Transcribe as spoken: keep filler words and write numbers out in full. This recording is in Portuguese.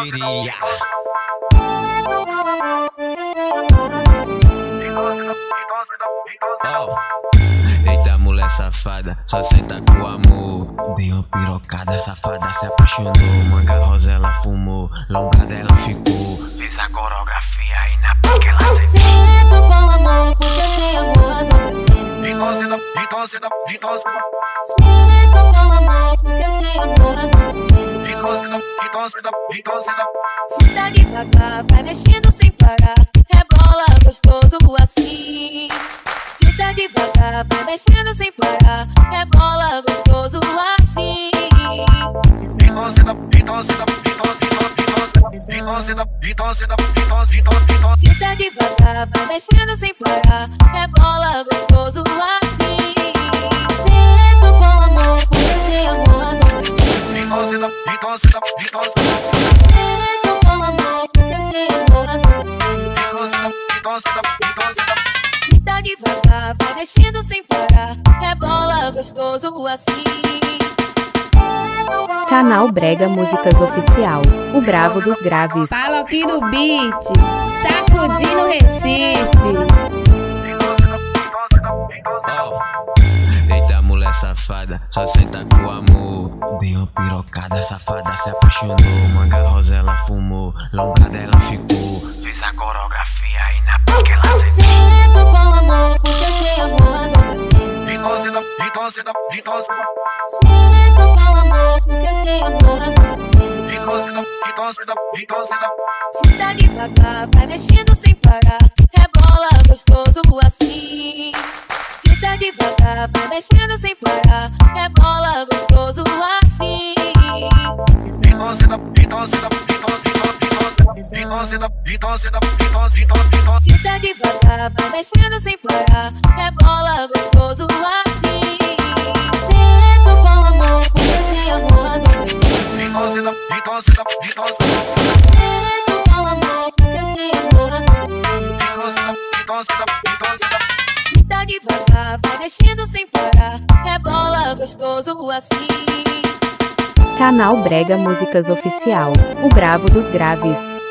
queria. Oh. Eita mulher safada, só senta com amor. Deu uma pirocada, safada se apaixonou. Manga rosa ela fumou, lombrada ela ficou. Fez a coreografia e na pique ela aceitou. Sento com amor porque eu sei amor as outras têm. Então senta, então senta, então senta. Sento com amor porque eu sei amor as outras têm. Então senta, então senta, então senta. Senta devagar, vai mexendo sem parar. Rebola gostoso assim. Senta devagar, vai mexendo sem parar. Rebola gostoso assim. Então senta, então senta, então senta, então senta. Então senta, então senta, então senta, então senta. Senta devagar, vai mexendo sem parar. Rebola gostoso assim. Sento com amor porque eu sei amor as outras têm. Então senta, então senta, então senta. Sento com amor porque eu sei amor as outras têm. Então senta, então senta, então senta. Senta devagar, vai mexendo sem parar. Rebola gostoso assim. Canal Brega Músicas Oficial, o bravo dos graves. Paloquinho do beat, sacudindo Recife. Oh. Eita mulher safada, só senta com amor. Deu uma pirocada, safada se apaixonou. Manga rosa ela fumou, lombrada ela ficou. Fez a coreografia e na pique ela aceitou. Sento com amor porque eu sei amor as outras têm. Então senta, então senta, então senta. Sento com amor porque eu sei amor as outras têm. Então senta, então senta, então senta. Senta devagar, vai mexendo sem parar. Rebola gostoso assim. Senta devagar, vai mexendo sem parar. Rebola gostoso assim. Então senta, então senta, então senta, então senta. Então senta, então senta, então senta, então senta. Senta devagar, vai mexendo sem parar. Rebola gostoso assim. Sento com amor porque eu sei amor as outras têm. Então senta, então senta, então senta. Sento com amor porque eu sei amor as outras têm. Então senta, então senta, então senta. Senta devagar, vai mexendo sem parar. Rebola gostoso assim. Canal Brega Músicas Oficial, o bravo dos graves.